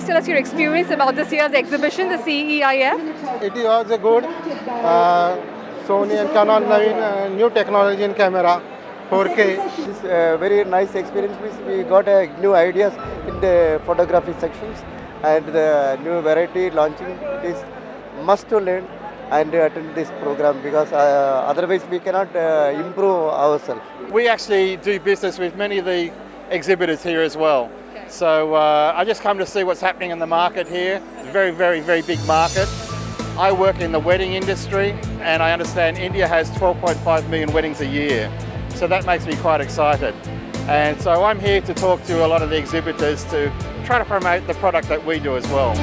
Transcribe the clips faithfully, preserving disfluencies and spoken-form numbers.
please tell us your experience about this year's exhibition, the C E I F? It was a good uh, Sony and Canon uh, new technology in camera, four K. This uh, very nice experience. We got uh, new ideas in the photography sections and the new variety launching. It is must to learn and attend this program because uh, otherwise we cannot uh, improve ourselves. We actually do business with many of the exhibitors here as well. Okay. So uh, I just come to see what's happening in the market here. It's a very, very, very big market. I work in the wedding industry and I understand India has twelve point five million weddings a year. So that makes me quite excited. And so I'm here to talk to a lot of the exhibitors to try to promote the product that we do as well.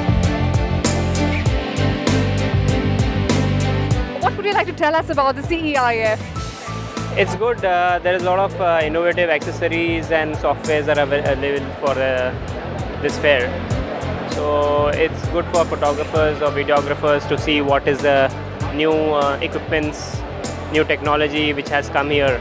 What would you like to tell us about the C E I F? It's good. Uh, there is a lot of uh, innovative accessories and softwares that are available for uh, this fair. So it's good for photographers or videographers to see what is the new uh, equipments, new technology which has come here.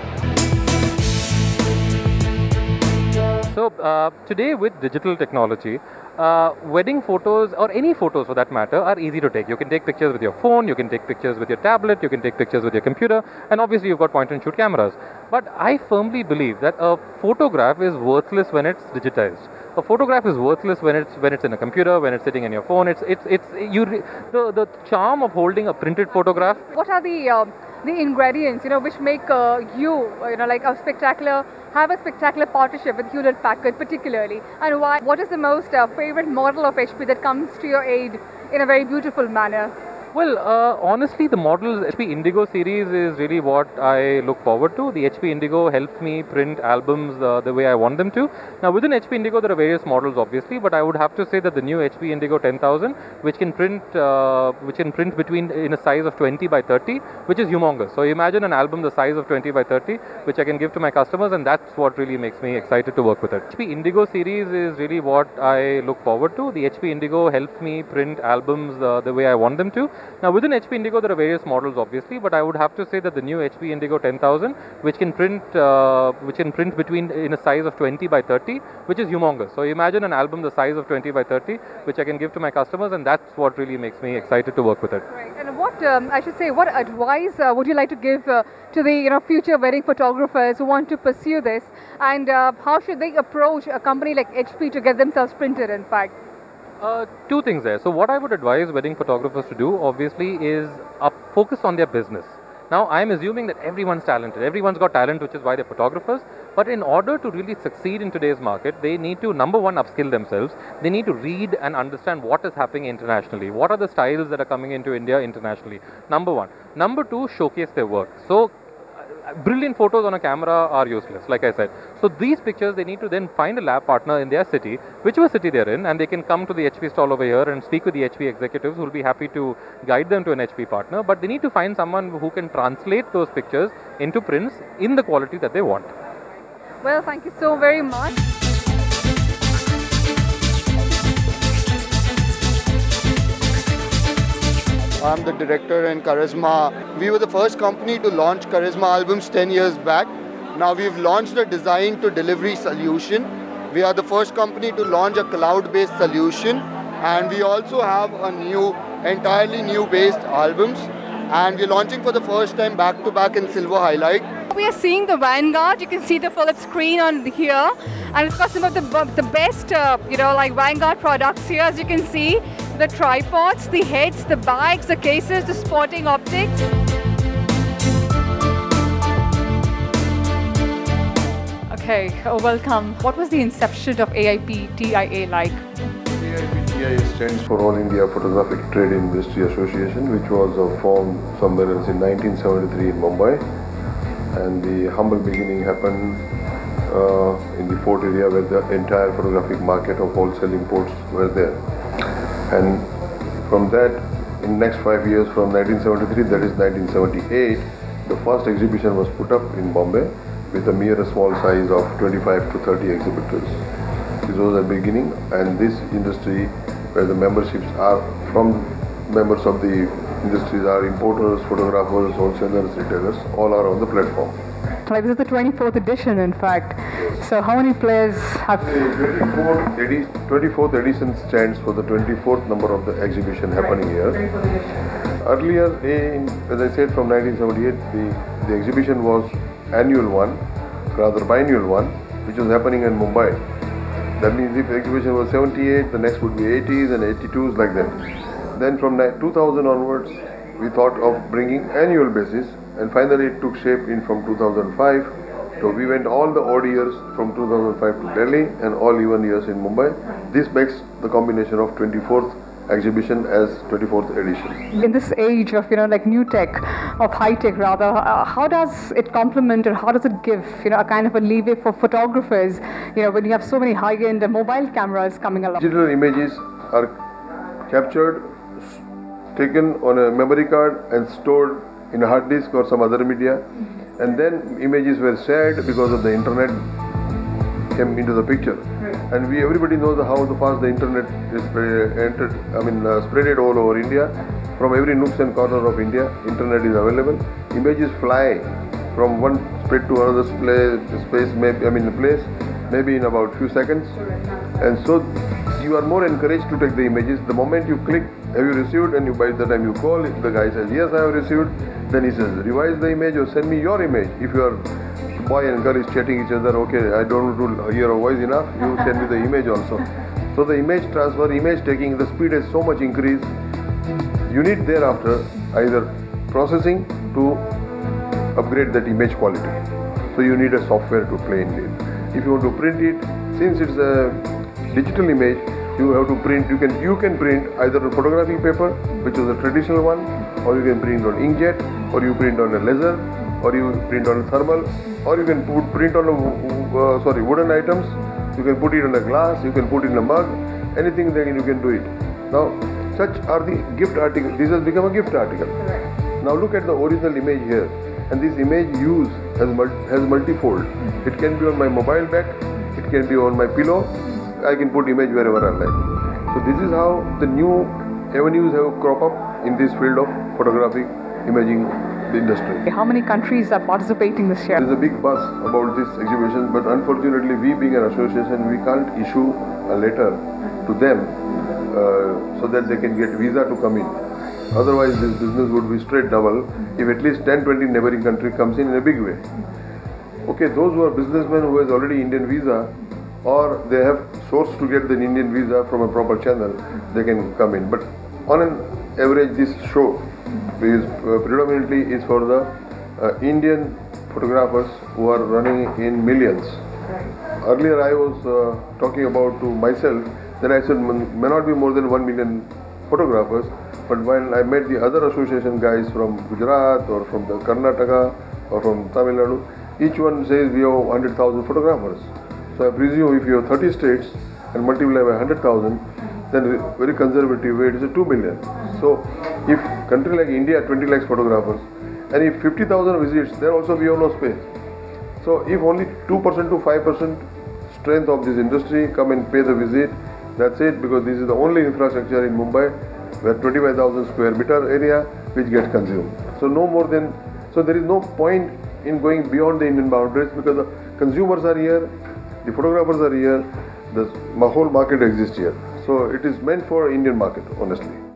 So uh, today with digital technology, uh, wedding photos or any photos for that matter are easy to take. You can take pictures with your phone, you can take pictures with your tablet, you can take pictures with your computer, and obviously you've got point and shoot cameras. But I firmly believe that a photograph is worthless when it's digitized. A photograph is worthless when it's when it's in a computer, when it's sitting in your phone. It's it's it's you the the charm of holding a printed photograph. What are the um, the ingredients, you know, which make uh, you you know like a spectacular have a spectacular partnership with Hewlett Packard particularly, and why? What is the most uh, favorite model of H P that comes to your aid in a very beautiful manner? Well, uh, honestly, the model H P Indigo series is really what I look forward to. The H P Indigo helps me print albums uh, the way I want them to. Now, within H P Indigo, there are various models, obviously, but I would have to say that the new H P Indigo ten thousand, which can print, uh, which can print between in a size of twenty by thirty, which is humongous. So imagine an album the size of twenty by thirty, which I can give to my customers, and that's what really makes me excited to work with it. H P Indigo series is really what I look forward to. The H P Indigo helps me print albums uh, the way I want them to. Now within H P Indigo there are various models obviously, but I would have to say that the new H P Indigo ten thousand, which can print uh, which can print between in a size of twenty by thirty, which is humongous. So imagine an album the size of twenty by thirty, which I can give to my customers, and that's what really makes me excited to work with it. Right. And what um, I should say, what advice uh, would you like to give uh, to the you know future wedding photographers who want to pursue this, and uh, how should they approach a company like H P to get themselves printed? In fact. Uh, two things there. So what I would advise wedding photographers to do obviously is up, focus on their business. Now I'm assuming that everyone's talented, everyone's got talent, which is why they're photographers, but in order to really succeed in today's market, they need to, number one, upskill themselves. They need to read and understand what is happening internationally. What are the styles that are coming into India internationally? Number one. Number two, showcase their work. So brilliant photos on a camera are useless, like I said. So these pictures, they need to then find a lab partner in their city, whichever city they're in, and they can come to the H P stall over here and speak with the H P executives who will be happy to guide them to an H P partner. But they need to find someone who can translate those pictures into prints in the quality that they want. Well, thank you so very much. I'm the director in Charisma. We were the first company to launch Charisma albums ten years back. Now we've launched a design to delivery solution. We are the first company to launch a cloud-based solution, and we also have a new, entirely new based albums, and we're launching for the first time back-to-back in silver highlight. We are seeing the Vanguard. You can see the Philips screen on here, and it's got some of the the best, uh, you know, like Vanguard products here. As you can see, the tripods, the heads, the bags, the cases, the sporting optics. Okay, oh, welcome. What was the inception of A I P T I A like? A I P T I A stands for All India Photographic Trade Industry Association, which was uh, formed somewhere else in nineteen seventy-three in Mumbai. And the humble beginning happened uh, in the Fort area, where the entire photographic market of wholesale imports were there. And from that, in the next five years, from nineteen seventy-three, that is nineteen seventy-eight, the first exhibition was put up in Bombay with a mere small size of twenty-five to thirty exhibitors. This was the beginning, and this industry, where the memberships are from members of the industries are importers, photographers, wholesalers, retailers, all are on the platform. Like this is the twenty-fourth edition, in fact. So how many players have? The twenty-fourth edition stands for the twenty-fourth number of the exhibition happening here. Earlier, in, as I said, from nineteen seventy-eight, the, the exhibition was annual one, rather biennial one, which was happening in Mumbai. That means if the exhibition was seventy-eight, the next would be eighties and eighty-twos, like that. Then from two thousand onwards, we thought of bringing annual basis, and finally it took shape in from two thousand five. So we went all the odd years from two thousand five to Delhi and all even years in Mumbai. This makes the combination of twenty-fourth exhibition as twenty-fourth edition. In this age of, you know, like new tech, of high tech rather, uh, how does it complement or how does it give, you know, a kind of a leeway for photographers, you know, when you have so many high-end mobile cameras coming along? Digital images are captured, taken on a memory card and stored in a hard disk or some other media, mm-hmm. and then images were shared because of the internet came into the picture. Right. And we everybody knows how the fast the internet is entered, I mean uh, spreaded all over India. From every nooks and corner of India, internet is available. Images fly from one spread to another space, maybe I mean place, maybe in about few seconds. And so you are more encouraged to take the images. The moment you click, have you received, and you by the time you call, if the guy says yes, I have received, then he says revise the image or send me your image. If your boy and girl is chatting each other, okay, I don't want to hear a voice enough, you send me the image also. So the image transfer, image taking, the speed has so much increased. You need thereafter either processing to upgrade that image quality. So you need a software to play in it. If you want to print it, since it's a digital image, you have to print, you can you can print either on photography paper, which is a traditional one, or you can print on inkjet, or you print on a laser, or you print on a thermal, or you can put print on a, uh, sorry, wooden items, you can put it on a glass, you can put it in a mug, anything that you can do it. Now, such are the gift articles. This has become a gift article. Now look at the original image here, and this image use has, has multifold. It can be on my mobile back, it can be on my pillow, I can put image wherever I like. So this is how the new avenues have crop up in this field of photographic imaging industry. How many countries are participating this year? There is a big buzz about this exhibition, but unfortunately we being an association, we can't issue a letter to them uh, so that they can get visa to come in. Otherwise this business would be straight double if at least ten to twenty neighboring country comes in in a big way. Okay, those who are businessmen who has already Indian visa, or they have source to get the Indian visa from a proper channel, they can come in. But on an average, this show is uh, predominantly is for the uh, Indian photographers who are running in millions. Right. Earlier I was uh, talking about to myself, then I said may not be more than one million photographers, but when I met the other association guys from Gujarat or from the Karnataka or from Tamil Nadu, each one says we have one hundred thousand photographers. So I presume if you have thirty states and multiply by one hundred thousand, then very conservative way it is a two million. So if country like India, twenty lakhs photographers, and if fifty thousand visits, there also we have no space. So if only two percent to five percent strength of this industry come and pay the visit, that's it, because this is the only infrastructure in Mumbai where twenty-five thousand square meter area which gets consumed. So no more than, so there is no point in going beyond the Indian boundaries, because the consumers are here, the photographers are here, the whole market exists here. So it is meant for Indian market, honestly.